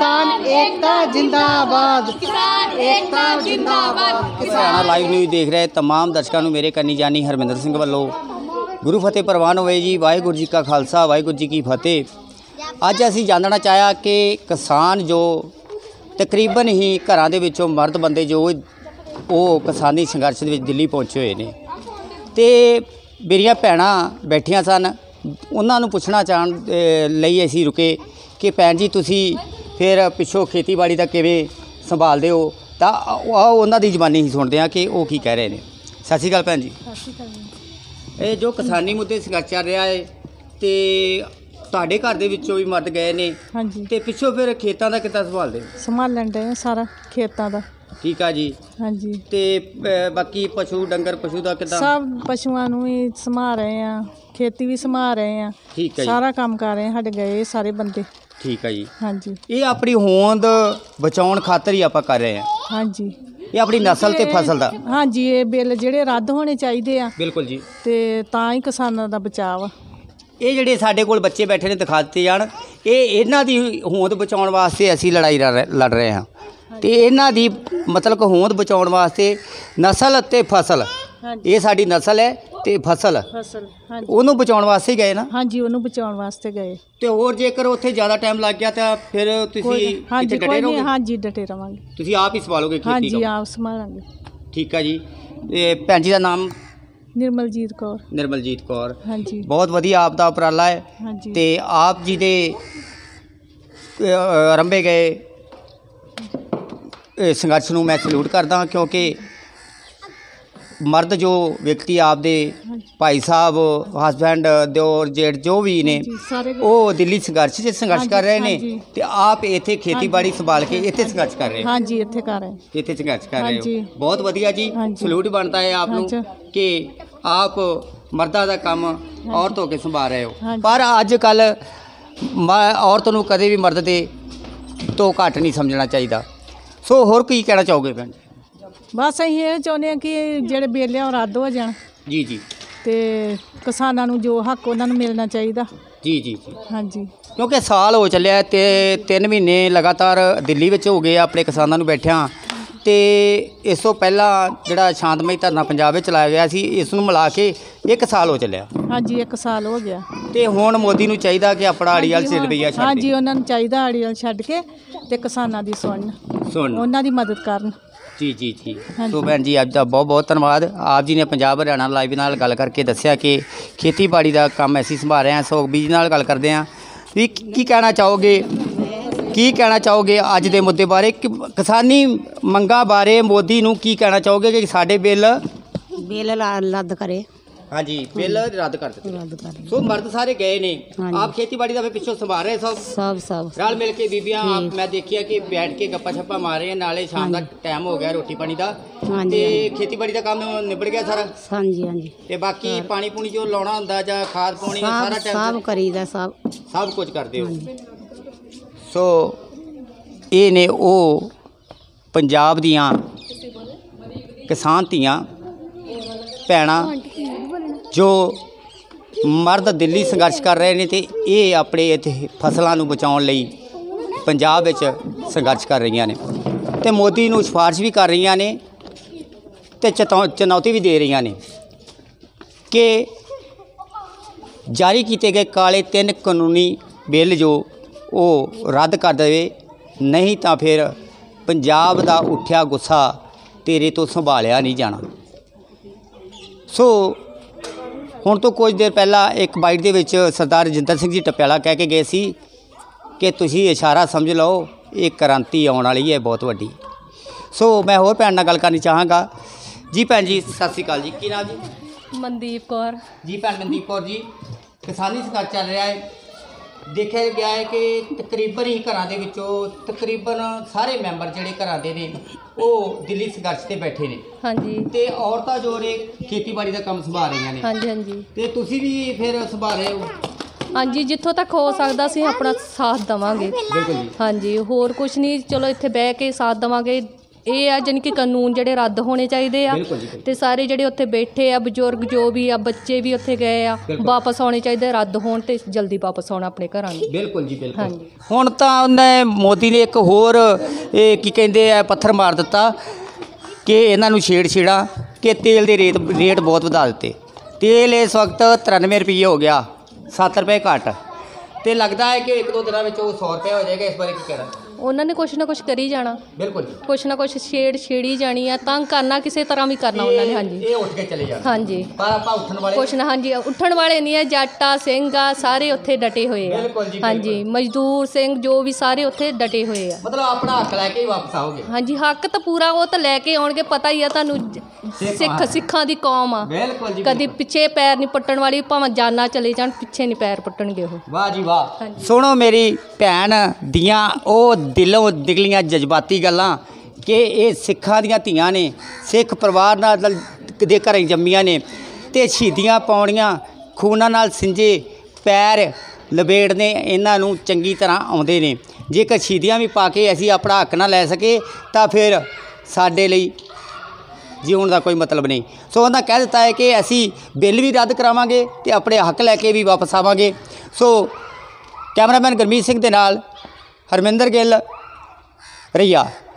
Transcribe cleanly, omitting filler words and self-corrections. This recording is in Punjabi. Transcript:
किसान एकता जिंदाबाद, किसान एकता जिंदाबाद। हरियाणा लाइव न्यूज़ देख रहे तमाम दर्शकों ਨੂੰ ਮੇਰੇ ਕੰਨੀ ਜਾਨੀ ਹਰਮਿੰਦਰ ਸਿੰਘ ਵੱਲੋਂ ਗੁਰੂ ਫਤਿਹ ਪ੍ਰਵਾਨ ਹੋਵੇ ਜੀ। ਵਾਹਿਗੁਰੂ ਜੀ ਕਾ ਖਾਲਸਾ ਵਾਹਿਗੁਰੂ ਜੀ ਕੀ ਫਤਿਹ। ਅੱਜ ਅਸੀਂ ਜਾਣਨਾ ਚਾਹਿਆ ਕਿ ਕਿਸਾਨ ਜੋ ਤਕਰੀਬਨ ਹੀ ਘਰਾਂ ਦੇ ਵਿੱਚੋਂ ਮਰਦ ਬੰਦੇ ਜੋ ਉਹ ਕਿਸਾਨੀ ਸੰਘਰਸ਼ ਦੇ ਵਿੱਚ ਦਿੱਲੀ ਪਹੁੰਚੇ ਹੋਏ ਨੇ ਤੇ ਮੇਰੀਆਂ ਭੈਣਾਂ ਬੈਠੀਆਂ ਸਨ। ਉਹਨਾਂ ਨੂੰ ਪੁੱਛਣਾ ਚਾਹਣ ਲਈ ਅਸੀਂ ਰੁਕੇ ਕਿ ਭੈਣ ਜੀ ਤੁਸੀਂ ਫਿਰ ਪਿੱਛੋਂ ਖੇਤੀਬਾੜੀ ਦਾ ਕਿਵੇਂ ਸੰਭਾਲਦੇ ਹੋ, ਤਾਂ ਉਹਨਾਂ ਦੀ ਜ਼ਬਾਨੀ ਹੀ ਸੁਣਦੇ ਹਾਂ ਕਿ ਉਹ ਕੀ ਕਹਿ ਰਹੇ ਨੇ। ਸਤਿ ਸ਼੍ਰੀ ਅਕਾਲ ਭੈਣ ਜੀ। ਸਤਿ ਸ਼੍ਰੀ ਅਕਾਲ। ਇਹ ਜੋ ਕਿਸਾਨੀ ਮੁੱਦੇ ਸੰਘਰਸ਼ ਚੱਲ ਰਿਹਾ ਹੈ ਤੇ ਤੁਹਾਡੇ ਘਰ ਦੇ ਵਿੱਚੋਂ ਵੀ ਮਰਦ ਗਏ ਨੇ, ਹਾਂਜੀ, ਤੇ ਪਿੱਛੋਂ ਫਿਰ ਖੇਤਾਂ ਦਾ ਕਿੱਦਾਂ ਸੰਭਾਲਦੇ? ਸੰਭਾਲਣ ਦੇ ਸਾਰਾ ਖੇਤਾਂ ਦਾ। ਠੀਕ ਆ ਜੀ। ਹਾਂਜੀ, ਤੇ ਬਾਕੀ ਪਸ਼ੂ ਡੰਗਰ ਪਸ਼ੂ ਦਾ ਕਿੱਦਾਂ? ਸਭ ਪਸ਼ੂਆਂ ਨੂੰ ਵੀ ਸੰਭਾਲ ਰਹੇ ਆ, ਖੇਤੀ ਵੀ ਸੰਭਾਲ ਰਹੇ ਆ, ਠੀਕ ਹੈ ਜੀ। ਸਾਰਾ ਕੰਮ ਕਰ ਰਹੇ ਆ। ਸਾਡੇ ਗਏ ਸਾਰੇ ਬੰਦੇ। ਠੀਕ ਹੈ ਜੀ। ਹਾਂਜੀ, ਇਹ ਆਪਣੀ ਹੋਂਦ ਬਚਾਉਣ ਖਾਤਰ ਹੀ ਆਪਾਂ ਕਰ ਰਹੇ ਹਾਂ। ਹਾਂਜੀ, ਇਹ ਆਪਣੀ ਨਸਲ ਤੇ ਫਸਲ ਦਾ। ਹਾਂਜੀ, ਇਹ ਬਿੱਲ ਜਿਹੜੇ ਰੱਦ ਹੋਣੇ ਚਾਹੀਦੇ ਆ ਬਿਲਕੁਲ ਜੀ। ਤੇ ਤਾਂ ਹੀ ਕਿਸਾਨਾਂ ਦਾ ਬਚਾਅ ਆ। ਇਹ ਜਿਹੜੇ ਸਾਡੇ ਕੋਲ ਬੱਚੇ ਬੈਠੇ ਨੇ ਦਿਖਾ ਦਿੱਤੇ ਜਾਣ, ਇਹ ਇਹਨਾਂ ਦੀ ਹੋਂਦ ਬਚਾਉਣ ਵਾਸਤੇ ਅਸੀਂ ਲੜਾਈ ਲੜ ਰਹੇ ਹਾਂ ਤੇ ਇਹਨਾਂ ਦੀ ਮਤਲਬ ਹੋਂਦ ਬਚਾਉਣ ਵਾਸਤੇ ਨਸਲ ਅਤੇ ਫਸਲ, ਇਹ ਸਾਡੀ ਨਸਲ ਹੈ ਤੇ ਫਸਲ, ਹਾਂਜੀ, ਉਹਨੂੰ ਬਚਾਉਣ ਵਾਸਤੇ ਹੀ ਗਏ ਨਾ। ਹਾਂਜੀ, ਉਹਨੂੰ ਬਚਾਉਣ ਵਾਸਤੇ ਗਏ। ਤੇ ਹੋਰ ਜੇਕਰ ਉੱਥੇ ਜ਼ਿਆਦਾ ਟਾਈਮ ਲੱਗ ਗਿਆ ਤਾਂ ਫਿਰ ਤੁਸੀਂ ਹਾਂਜੀ, ਡਟੇ ਕੋਈ ਨਹੀਂ, ਰਹੋਗੇ? ਹਾਂਜੀ, ਡਟੇ ਰਵਾਂਗੇ। ਤੁਸੀਂ ਆਪ ਹੀ ਸੰਭਾਲੋਗੇ ਖੇਤੀ ਹਾਂਜੀ, ਕੰਮ? ਆਪ ਸੰਭਾਲਾਂਗੇ। ਠੀਕ ਆ ਜੀ। ਇਹ ਭੈਣ ਜੀ ਦਾ ਨਾਮ? ਨਿਰਮਲਜੀਤ ਕੌਰ। ਨਿਰਮਲਜੀਤ ਕੌਰ। ਹਾਂਜੀ, ਬਹੁਤ ਵਧੀਆ ਆਪ ਦਾ ਉਪਰਾਲਾ ਹੈ ਹਾਂਜੀ, ਤੇ ਆਪ ਜੀ ਦੇ ਆਰੰਭੇ ਗਏ ਸੰਘਰਸ਼ ਨੂੰ ਮੈਂ ਸਲੂਟ ਕਰਦਾ, ਕਿਉਂਕਿ ਮਰਦ ਜੋ ਵਿਅਕਤੀ ਆਪਦੇ ਭਾਈ ਸਾਹਿਬ, ਹਸਬੈਂਡ, ਦਿਓਰ, ਜੇਠ ਜੋ ਵੀ ਨੇ, ਜੀ, ਸਾਰੇ ਉਹ ਦਿੱਲੀ ਸੰਘਰਸ਼ 'ਚ ਸੰਘਰਸ਼ ਕਰ ਰਹੇ ਨੇ ਹਾਂਜੀ। ਤੇ ਆਪ ਇੱਥੇ ਖੇਤੀਬਾੜੀ ਸੰਭਾਲ ਕੇ ਇੱਥੇ ਸੰਘਰਸ਼ ਕਰ ਰਹੇ ਹੋ। ਹਾਂਜੀ, ਇੱਥੇ ਕਰ ਰਹੇ। ਇੱਥੇ ਸੰਘਰਸ਼ ਕਰ ਰਹੇ ਹਾਂਜੀ। ਹੋ। ਬਹੁਤ ਵਧੀਆ ਜੀ। ਹਾਂਜੀ। ਸਲੂਟ ਬਣਦਾ ਹੈ ਆਪ ਨੂੰ ਅੱਛਾ। ਕਿ ਆਪ ਮਰਦਾਂ ਦਾ ਕੰਮ ਔਰਤ ਹੋ ਕੇ ਸੰਭਾਲ ਰਹੇ ਹੋ। ਹਾਂਜੀ। ਪਰ ਅੱਜ ਕੱਲ੍ਹ ਔਰਤ ਨੂੰ ਕਦੇ ਵੀ ਮਰਦ ਦੇ ਤੋਂ ਘੱਟ ਨਹੀਂ ਸਮਝਣਾ ਚਾਹੀਦਾ। ਸੋ ਹੋਰ ਕੀ ਕਹਿਣਾ ਚਾਹੋਗੇ ਭੈਣ? ਬਸ ਅਸੀਂ ਇਹ ਚਾਹੁੰਦੇ ਹਾਂ ਕਿ ਜਿਹੜੇ ਬਿੱਲ ਆ ਉਹ ਰੱਦ ਹੋ ਜਾਣ ਜੀ ਜੀ ਤੇ ਕਿਸਾਨਾਂ ਨੂੰ ਜੋ ਹੱਕ ਉਹਨਾਂ ਨੂੰ ਮਿਲਣਾ ਚਾਹੀਦਾ। ਜੀ ਜੀ ਜੀ। ਹਾਂਜੀ, ਕਿਉਂਕਿ ਸਾਲ ਹੋ ਚੱਲਿਆ ਤੇ 3 ਮਹੀਨੇ ਲਗਾਤਾਰ ਦਿੱਲੀ ਵਿੱਚ ਹੋ ਗਏ ਆਪਣੇ ਕਿਸਾਨਾਂ ਨੂੰ ਬੈਠਿਆਂ, ਤੇ ਇਸ ਤੋਂ ਪਹਿਲਾਂ ਜਿਹੜਾ ਸ਼ਾਂਤਮਈ ਧਰਨਾ ਪੰਜਾਬ ਵਿੱਚ ਚਲਾਇਆ ਗਿਆ ਸੀ, ਇਸ ਨੂੰ ਮਿਲਾ ਕੇ 1 ਸਾਲ ਹੋ ਚੱਲਿਆ। ਹਾਂਜੀ, 1 ਸਾਲ ਹੋ ਗਿਆ। ਤੇ ਹੁਣ ਮੋਦੀ ਨੂੰ ਚਾਹੀਦਾ ਕਿ ਆਪਣਾ ਅੜੀਅਲ ਸਿਰ ਰਵੱਈਆ ਛੱਡ ਹਾਂਜੀ, ਉਹਨਾਂ ਨੂੰ ਚਾਹੀਦਾ ਅੜੀਅਲ ਛੱਡ ਕੇ ਤੇ ਕਿਸਾਨਾਂ ਦੀ ਸੁਣਨ, ਉਹਨਾਂ ਦੀ ਮਦਦ ਕਰਨ। ਜੀ ਜੀ ਜੀ। ਹਾਂਜੀ। ਸੋ ਭੈਣ ਜੀ ਅੱਜ ਦਾ ਬਹੁਤ ਬਹੁਤ ਧੰਨਵਾਦ। ਆਪ ਜੀ ਨੇ ਪੰਜਾਬ ਹਰਿਆਣਾ ਲਾਈਵ ਨਾਲ ਗੱਲ ਕਰਕੇ ਦੱਸਿਆ ਕਿ ਖੇਤੀਬਾੜੀ ਦਾ ਕੰਮ ਅਸੀਂ ਸੰਭਾਲ ਰਹੇ ਹਾਂ। ਸੋ ਬੀਜ ਨਾਲ ਗੱਲ ਕਰਦੇ ਹਾਂ ਵੀ ਕੀ ਕਹਿਣਾ ਚਾਹੋਗੇ, ਕੀ ਕਹਿਣਾ ਚਾਹੋਗੇ ਅੱਜ ਦੇ ਮੁੱਦੇ ਬਾਰੇ, ਕਿਸਾਨੀ ਮੰਗਾਂ ਬਾਰੇ ਮੋਦੀ ਨੂੰ ਕੀ ਕਹਿਣਾ ਚਾਹੋਗੇ ਕਿ ਸਾਡੇ ਬਿੱਲ ਰੱਦ ਕਰੇ? ਹਾਂਜੀ, ਬਿੱਲ ਰੱਦ ਕਰ ਦਿੱਤੇ। ਰੱਦ ਕਰੇ। ਸੋ ਮਰਦ ਸਾਰੇ ਗਏ ਨੇ, ਹਾਂਜੀ। ਆਪ ਖੇਤੀਬਾੜੀ ਦਾ ਫਿਰ ਪਿੱਛੋਂ ਸੰਭਾਲ ਰਹੇ ਸਭ ਰਲ ਮਿਲ ਕੇ। ਬੀਬੀਆਂ ਆਪ ਮੈਂ ਦੇਖਿਆ ਕਿ ਬੈਠ ਕੇ ਗੱਪਾਂ ਛੱਪਾਂ ਮਾਰ ਰਹੇ, ਨਾਲੇ ਸ਼ਾਮ ਦਾ ਟਾਈਮ ਹੋ ਗਿਆ ਰੋਟੀ ਪਾਣੀ ਦਾ, ਤੇ ਖੇਤੀਬਾੜੀ ਦਾ ਕੰਮ ਨਿਬੜ ਗਿਆ ਸਾਰਾ। ਹਾਂਜੀ, ਹਾਂਜੀ, ਤੇ ਬਾਕੀ ਪਾਣੀ ਪੂਣੀ ਜੋ ਲਾਉਣਾ ਹੁੰਦਾ ਜਾਂ ਖਾਦ ਪਾਉਣੀ ਸਾਰਾ ਟਾਈਮ ਸਭ ਕਰੀਦਾ, ਸਭ ਕੁਝ ਕਰਦੇ ਹੋ। ਸੋ ਇਹ ਨੇ ਉਹ ਪੰਜਾਬ ਦੀਆਂ ਕਿਸਾਨ ਧੀਆਂ ਭੈਣਾਂ ਜੋ ਮਰਦ ਦਿੱਲੀ ਸੰਘਰਸ਼ ਕਰ ਰਹੇ ਨੇ ਤੇ ਇਹ ਆਪਣੇ ਇੱਥੇ ਫਸਲਾਂ ਨੂੰ ਬਚਾਉਣ ਲਈ ਪੰਜਾਬ ਵਿੱਚ ਸੰਘਰਸ਼ ਕਰ ਰਹੀਆਂ ਨੇ ਤੇ ਮੋਦੀ ਨੂੰ ਸਿਫਾਰਿਸ਼ ਵੀ ਕਰ ਰਹੀਆਂ ਨੇ ਤੇ ਚੁਣੌਤੀ ਵੀ ਦੇ ਰਹੀਆਂ ਨੇ ਕਿ ਜਾਰੀ ਕੀਤੇ ਗਏ ਕਾਲੇ 3 ਕਾਨੂੰਨੀ ਬਿੱਲ ਜੋ ਉਹ ਰੱਦ ਕਰ ਦੇਵੇ, ਨਹੀਂ ਤਾਂ ਫਿਰ ਪੰਜਾਬ ਦਾ ਉੱਠਿਆ ਗੁੱਸਾ ਤੇਰੇ ਤੋਂ ਸੰਭਾਲਿਆ ਨਹੀਂ ਜਾਣਾ। ਸੋ ਹੁਣ ਤੋਂ ਕੁਝ ਦੇਰ ਪਹਿਲਾਂ ਇੱਕ ਬਾਈਟ ਦੇ ਵਿੱਚ ਸਰਦਾਰ ਰਜਿੰਦਰ ਸਿੰਘ ਜੀ ਟਪਿਆਲਾ ਕਹਿ ਕੇ ਗਏ ਸੀ ਕਿ ਤੁਸੀਂ ਇਸ਼ਾਰਾ ਸਮਝ ਲਓ ਇਹ ਕ੍ਰਾਂਤੀ ਆਉਣ ਵਾਲੀ ਹੈ ਬਹੁਤ ਵੱਡੀ। ਸੋ ਮੈਂ ਹੋਰ ਭੈਣ ਨਾਲ ਗੱਲ ਕਰਨੀ ਚਾਹਾਂਗਾ। ਜੀ ਭੈਣ ਜੀ ਸਤਿ ਸ਼੍ਰੀ ਅਕਾਲ ਜੀ। ਕੀ ਨਾਮ ਜੀ? ਮਨਦੀਪ ਕੌਰ। ਜੀ ਭੈਣ ਮਨਦੀਪ ਕੌਰ ਜੀ, ਕਿਸਾਨੀ ਸੰਘਰਸ਼ ਚੱਲ ਰਿਹਾ ਹੈ। ਦੇਖਿਆ ਗਿਆ ਹੈ ਕਿ ਤਕਰੀਬਨ ਹੀ ਘਰਾਂ ਦੇ ਵਿੱਚੋਂ ਤਕਰੀਬਨ ਸਾਰੇ ਮੈਂਬਰ ਜਿਹੜੇ ਘਰਾਂ ਦੇ ਨੇ ਉਹ ਦਿੱਲੀ ਸੰਘਰਸ਼ 'ਤੇ ਬੈਠੇ ਨੇ। ਹਾਂਜੀ, ਤੇ ਔਰਤਾਂ ਜੋ ਨੇ ਖੇਤੀਬਾੜੀ ਦਾ ਕੰਮ ਸੰਭਾਲ ਰਹੀਆਂ ਨੇ। ਹਾਂਜੀ, ਹਾਂਜੀ, ਤੇ ਤੁਸੀਂ ਵੀ ਫਿਰ ਸੰਭਾਲ ਰਹੇ ਹੋ? ਹਾਂਜੀ, ਜਿੱਥੋਂ ਤੱਕ ਹੋ ਸਕਦਾ ਅਸੀਂ ਆਪਣਾ ਸਾਥ ਦੇਵਾਂਗੇ। ਬਿਲਕੁਲ ਜੀ। ਹਾਂਜੀ, ਹੋਰ ਕੁਝ ਨਹੀਂ, ਚਲੋ ਇੱਥੇ ਬਹਿ ਕੇ ਸਾਥ ਦੇਵਾਂਗੇ। ਇਹ ਆ ਜਾਣੀ ਕਿ ਕਾਨੂੰਨ ਜਿਹੜੇ ਰੱਦ ਹੋਣੇ ਚਾਹੀਦੇ ਆ ਤੇ ਸਾਰੇ ਜਿਹੜੇ ਉੱਥੇ ਬੈਠੇ ਆ ਬਜ਼ੁਰਗ ਜੋ ਵੀ ਆ ਬੱਚੇ ਵੀ ਉੱਥੇ ਗਏ ਆ ਵਾਪਸ ਆਉਣੇ ਚਾਹੀਦੇ, ਰੱਦ ਹੋਣ ਤੇ ਜਲਦੀ ਵਾਪਸ ਆਉਣਾ ਆਪਣੇ ਘਰਾਂ ਨੂੰ। ਬਿਲਕੁਲ ਜੀ ਬਿਲਕੁਲ। ਹੁਣ ਤਾਂ ਉਹਨੇ ਮੋਦੀ ਨੇ ਇੱਕ ਹੋਰ ਇਹ ਕੀ ਕਹਿੰਦੇ ਆ ਪੱਥਰ ਮਾਰ ਦਿੱਤਾ ਕਿ ਇਹਨਾਂ ਨੂੰ ਛੇੜਾ ਕਿ ਤੇਲ ਦੇ ਰੇਟ ਬਹੁਤ ਵਧਾ ਦਿੱਤੇ। ਤੇਲ ਇਸ ਵਕਤ 93 ਰੁਪਏ ਹੋ ਗਿਆ, 7 ਰੁਪਏ ਘੱਟ, ਤੇ ਲੱਗਦਾ ਹੈ ਕਿ 1-2 ਦਿਨਾਂ ਵਿੱਚ ਉਹ 100 ਰੁਪਏ ਹੋ ਜਾਏਗਾ। ਇਸ ਬਾਰੇ ਕੀ ਕਹਿਣਾ? ਉਹਨਾਂ ਨੇ ਕੁਛ ਨਾ ਕੁਛ ਕਰੀ ਜਾਣਾ, ਬਿਲਕੁਲ ਜੀ, ਕੁਛ ਨਾ ਕੁਛ ਛੇੜੀ ਜਾਣੀ ਆ, ਤੰਗ ਕਰਨਾ ਕਿਸੇ ਤਰ੍ਹਾਂ ਵੀ ਕਰਨਾ ਉਹਨਾਂ ਨੇ। ਹਾਂਜੀ ਇਹ ਉੱਠ ਕੇ ਚਲੇ ਜਾਣ। ਹਾਂਜੀ ਪਰ ਆਪਾਂ ਉੱਠਣ ਵਾਲੇ ਕੁਛ ਨਾ, ਹਾਂਜੀ ਉੱਠਣ ਵਾਲੇ ਨਹੀਂ ਆ, ਜੱਟ ਆ ਸਿੰਘ ਆ ਸਾਰੇ ਉੱਥੇ ਡਟੇ ਹੋਏ ਆ। ਬਿਲਕੁਲ ਜੀ, ਹਾਂਜੀ ਮਜ਼ਦੂਰ ਸਿੰਘ ਜੋ ਵੀ ਸਾਰੇ ਉੱਥੇ ਡਟੇ ਹੋਏ ਆ। ਮਤਲਬ ਆਪਣਾ ਹੱਕ ਲੈ ਕੇ ਹੀ ਵਾਪਸ ਆਓਗੇ? ਹਾਂਜੀ ਹੱਕ ਤਾਂ ਪੂਰਾ ਉਹ ਤਾਂ ਲੈ ਕੇ ਆਉਣਗੇ, ਪਤਾ ਹੀ ਆ ਤੁਹਾਨੂੰ ਸਿੱਖਾਂ ਦੀ ਕੌਮ ਆ, ਬਿਲਕੁਲ ਜੀ, ਕਦੀ ਪਿੱਛੇ ਪੈਰ ਨਹੀਂ ਪੱਟਣ ਵਾਲੀ, ਭਾਵੇਂ ਜਾਨਾਂ ਚਲੇ ਜਾਣ ਪਿੱਛੇ ਨਹੀਂ ਪੈਰ ਪੱਟਣਗੇ ਉਹ। ਵਾਹ ਜੀ ਵਾਹ। ਸੁਣੋ ਮੇਰੀ ਭੈਣ ਦੀਆਂ ਉਹ ਦਿਲੋਂ ਨਿਕਲੀਆਂ ਜਜ਼ਬਾਤੀ ਗੱਲਾਂ ਕਿ ਇਹ ਸਿੱਖਾਂ ਦੀਆਂ ਧੀਆਂ ਨੇ, ਸਿੱਖ ਪਰਿਵਾਰ ਨਾਲ ਦੇ ਘਰੇ ਜੰਮੀਆਂ ਨੇ ਤੇ ਸ਼ਹੀਦੀਆਂ ਪਾਉਣੀਆਂ, ਖੂਨਾਂ ਨਾਲ ਸਿੰਜੇ ਪੈਰ ਲਬੇੜਨੇ ਇਹਨਾਂ ਨੂੰ ਚੰਗੀ ਤਰ੍ਹਾਂ ਆਉਂਦੇ ਨੇ। ਜੇਕਰ ਸ਼ਹੀਦੀਆਂ ਵੀ ਪਾ ਕੇ ਅਸੀਂ ਆਪਣਾ ਹੱਕ ਨਾ ਲੈ ਸਕੇ ਤਾਂ ਫਿਰ ਸਾਡੇ ਲਈ ਜਿਉਣ ਦਾ ਕੋਈ ਮਤਲਬ ਨਹੀਂ। ਸੋ ਉਹਨਾਂ ਕਹਿ ਦਿੱਤਾ ਹੈ ਕਿ ਅਸੀਂ ਬਿੱਲ ਵੀ ਰੱਦ ਕਰਾਵਾਂਗੇ ਤੇ ਆਪਣੇ ਹੱਕ ਲੈ ਕੇ ਵੀ ਵਾਪਸ ਆਵਾਂਗੇ। ਸੋ ਕੈਮਰਾਮੈਨ ਗੁਰਮੀਤ ਸਿੰਘ ਦੇ ਨਾਲ ਹਰਮਿੰਦਰ ਗਿੱਲ, ਰਈਆ।